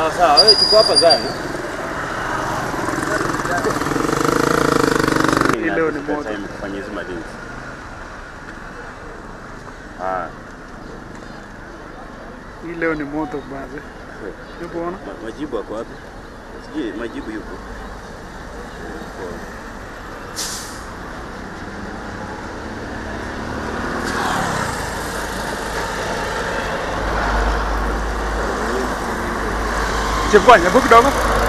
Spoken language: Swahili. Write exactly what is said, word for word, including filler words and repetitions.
Sawa sawa, wewe tuko hapa gani? Leo ni moto. Kufanya hizo madini. Ah. Hii leo ni moto bwana. Yupo ona? Majibu yako wapi? Sije majibu yupo. Chefanya, hebu kidogo.